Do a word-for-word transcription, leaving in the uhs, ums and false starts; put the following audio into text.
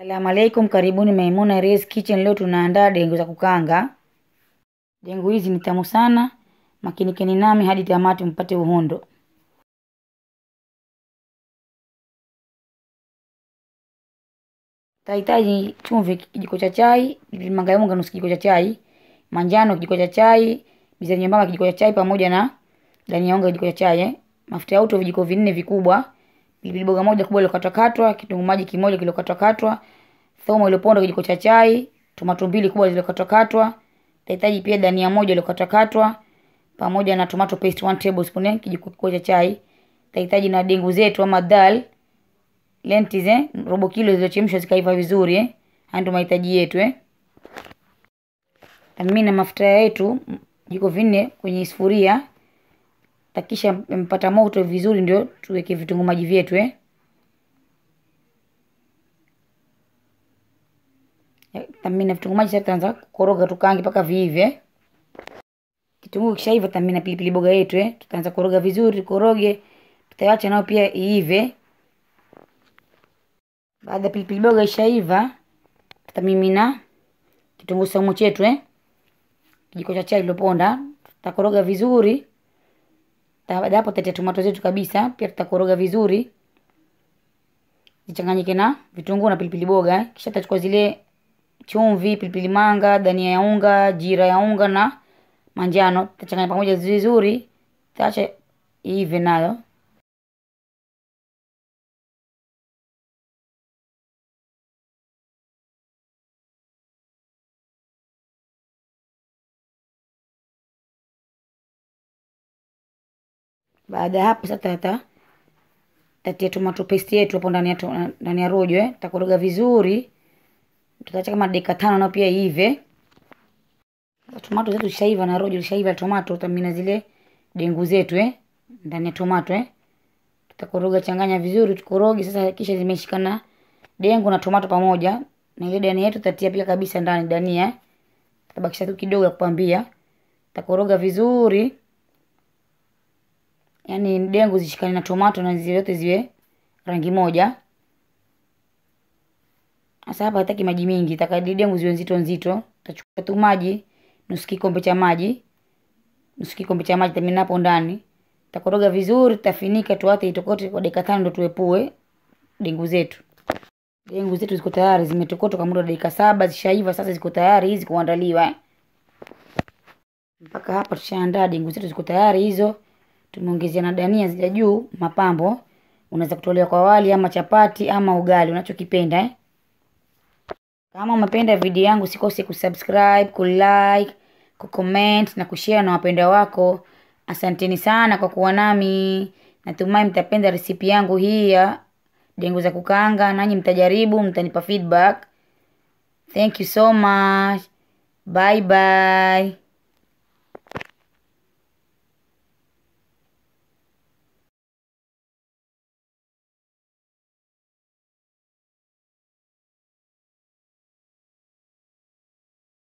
Asalamu alaikum, karibuni Maimuna Ray's Kitchen. Leo tunaandaa dengu za kukaanga. Dengu hizi ni tamu sana. Makinikeni nami hadi tamati mpate uhondo. Tahitaji chumvi kijiko cha chai, pilipili manga ya unga nusu kijiko cha chai, manjano kijiko cha chai, bizari nyembamba kijiko cha chai pamoja na dania ya unga kijiko cha chai, eh. Mafuta ya uto vijiko vinne vikubwa, pilipili boga moja kubwa iliyokatwa katwa, kitunguu maji kimoja kiliyokatwa katwa, thomo iliyopondwa kijiko cha chai, tomato mbili kubwa zilizokatwa katwa. Tahitaji pia dania moja iliyokatwa katwa pamoja na tomato paste one tablespoon kijiko kikubwa cha chai. Tahitaji na dengu zetu ama dal lentils eh robo kilo zilizochemshwa zikaiva vizuri eh. Haya ndio mahitaji yetu eh. Tamimina mafuta yetu jiko vinne kwenye sufuria. Takisha mpata moto vizuri ndio tuweke vitunguu maji vyetu eh. Tamimina vitunguu maji sasa tuanza kukoroga tukaange mpaka viive. Kitunguu kishaiva tamimina pilipili boga yetu eh. Tutaanza kukoroga vizuri, koroge. Tutaacha nao pia iive. Baada pilipili boga ishaiva, tutamimina kitunguu saumu chetu eh. Kijiko cha chai liloponda, tutakoroga vizuri. Baada hapo tutatia tomato zetu kabisa, pia tutakoroga vizuri. Zichanganyike na vitunguu na pilipili boga, kisha tutachukua zile chumvi, pilipili manga, dania ya unga, jira ya unga na manjano, tutachanganya pamoja vizuri. Tutaacha iive nayo. Baada ya hapo sasa tata tatia tomato paste yetu hapo ndani ya ndani ya rojo eh. Tutakoroga vizuri. Tutaacha kama dakika tano na pia iive. Tomato zetu zishaiva na rojo zishaiva tomato, tutamina zile dengu zetu eh ndani ya tomato eh. Tutakoroga changanya vizuri tukoroge sasa, kisha zimeshikana dengu na tomato pamoja. Na ile dania yetu tutatia pia kabisa ndani dania. Tutabakisha tu kidogo ya kupambia. Tutakoroga vizuri. Yaani dengu zishikane na tomato na zile zote ziwe rangi moja. Sasa hapa hataki maji mingi, takadi dengu ziwe nzito nzito. Tutachukua tu maji, nusu kikombe cha maji. Nusu kikombe cha maji tamina hapo ndani. Tutakoroga vizuri, tutafinika tuache itokote kwa dakika tano ndio tuepue dengu zetu. Dengu zetu ziko tayari, zimetokota kwa muda wa dakika saba, zishaiva sasa ziko tayari hizi kuandaliwa. Mpaka hapa tushaandaa dengu zetu ziko tayari hizo. Tumeongezea na dania zile juu mapambo. Unaweza kutolea kwa wali ama chapati ama ugali unachokipenda eh. Kama umependa video yangu usikose kusubscribe, kulike, kucomment na kushare na wapendwa wako. Asanteni sana kwa kuwa nami. Natumai mtapenda recipe yangu hii ya dengu za kukaanga, nanyi mtajaribu, mtanipa feedback. Thank you so much. Bye bye.